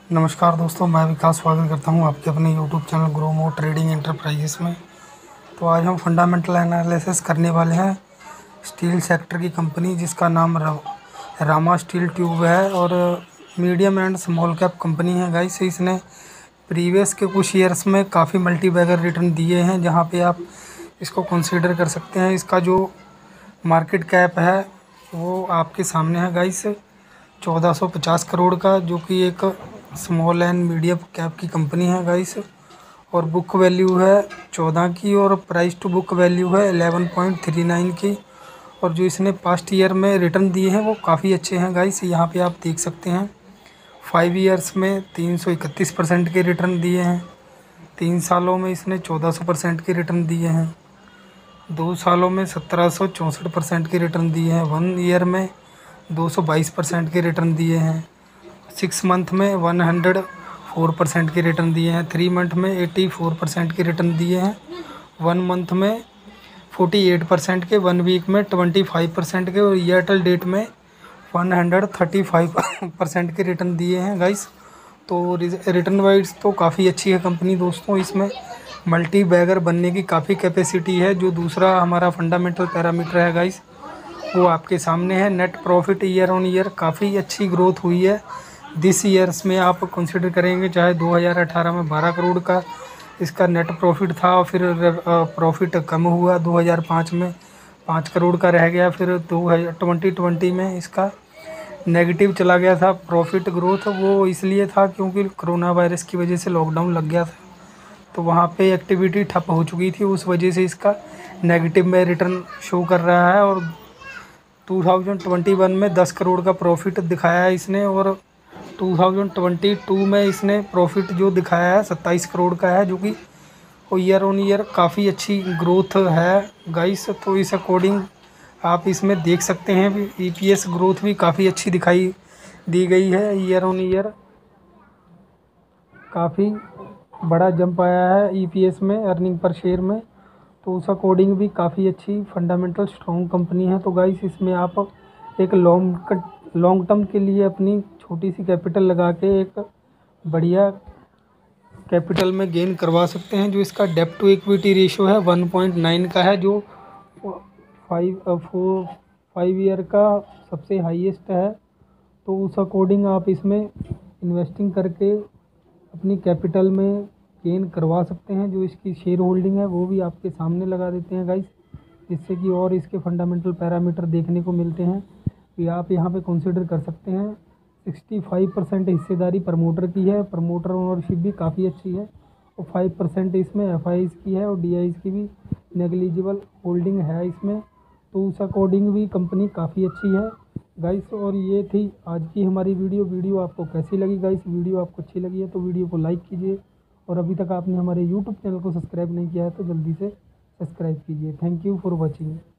नमस्कार दोस्तों, मैं विकास स्वागत करता हूं आपके अपने YouTube channel grow more trading enterprises में। तो आज हम फंडामेंटल एनालिसिस करने वाले हैं स्टील सेक्टर की कंपनी जिसका नाम रामा स्टील ट्यूब है और medium and small cap company है गाइस। इसने प्रीवियस के कुछ ईयर्स में काफ़ी मल्टी बैगर रिटर्न दिए हैं, जहां पे आप इसको कंसीडर कर सकते हैं। इसका जो मार्केट कैप है वो आपके सामने है गाइस, 1450 करोड़ का, जो कि एक स्मॉल एंड मीडियम कैप की कंपनी है गाइस। और बुक वैल्यू है 14 की और प्राइस टू बुक वैल्यू है 11.39 की। और जो इसने पास्ट ईयर में रिटर्न दिए हैं वो काफ़ी अच्छे हैं गाइस। यहाँ पे आप देख सकते हैं 5 ईयर्स में 331% के रिटर्न दिए हैं, 3 सालों में इसने 1400% के रिटर्न दिए हैं, 2 सालों में 1764% के रिटर्न दिए हैं, 1 ईयर में 222% के रिटर्न दिए हैं, 6 मंथ में 104% के रिटर्न दिए हैं, 3 मंथ में 84% के रिटर्न दिए हैं, 1 मंथ में 48% के, 1 वीक में 25% के और ईयर टिल डेट में 135% के रिटर्न दिए हैं गाइस। तो रिटर्न वाइज तो काफ़ी अच्छी है कंपनी दोस्तों। इसमें मल्टी बैगर बनने की काफ़ी कैपेसिटी है। जो दूसरा हमारा फंडामेंटल पैरामीटर है गाइस वो आपके सामने है। Net profit year on year काफ़ी अच्छी ग्रोथ हुई है। दिस ईयर्स में आप कंसिडर करेंगे, चाहे 2018 में 12 करोड़ का इसका नेट प्रॉफिट था और फिर प्रॉफिट कम हुआ, 2005 में 5 करोड़ का रह गया, फिर 2020 में इसका नेगेटिव चला गया था प्रॉफिट ग्रोथ। वो इसलिए था क्योंकि कोरोना वायरस की वजह से लॉकडाउन लग गया था, तो वहाँ पे एक्टिविटी ठप हो चुकी थी, उस वजह से इसका नेगेटिव में रिटर्न शो कर रहा है। और 2021 में 10 करोड़ का प्रॉफिट दिखाया है इसने और 2022 में इसने प्रॉफिट जो दिखाया है 27 करोड़ का है, जो कि ईयर ऑन ईयर काफ़ी अच्छी ग्रोथ है गाइस। तो इस अकॉर्डिंग आप इसमें देख सकते हैं भी ईपीएस ग्रोथ भी काफ़ी अच्छी दिखाई दी गई है। ईयर ऑन ईयर काफ़ी बड़ा जंप आया है ईपीएस में, अर्निंग पर शेयर में। तो उस अकॉर्डिंग भी काफ़ी अच्छी फंडामेंटल स्ट्रॉन्ग कंपनी है। तो गाइस इसमें आप एक लॉन्ग टर्म के लिए अपनी छोटी सी कैपिटल लगा के एक बढ़िया कैपिटल में गेन करवा सकते हैं। जो इसका डेब्ट टू इक्विटी रेशियो है 1.9 का है, जो 5 ईयर का सबसे हाईएस्ट है। तो उस अकॉर्डिंग आप इसमें इन्वेस्टिंग करके अपनी कैपिटल में गेन करवा सकते हैं। जो इसकी शेयर होल्डिंग है वो भी आपके सामने लगा देते हैं गाइस, जिससे कि और इसके फंडामेंटल पैरामीटर देखने को मिलते हैं। कि आप यहाँ पे कंसिडर कर सकते हैं 65% हिस्सेदारी प्रमोटर की है, प्रमोटर ओनरशिप भी काफ़ी अच्छी है, और 5% इसमें एफआईज की है और डीआईज की भी नेग्लिजिबल होल्डिंग है इसमें। तो उस अकॉर्डिंग भी कंपनी काफ़ी अच्छी है गाइस। और ये थी आज की हमारी वीडियो आपको कैसी लगी गाइस? वीडियो आपको अच्छी लगी है तो वीडियो को लाइक कीजिए, और अभी तक आपने हमारे यूट्यूब चैनल को सब्सक्राइब नहीं किया है तो जल्दी से सब्सक्राइब कीजिए। Thank you for watching.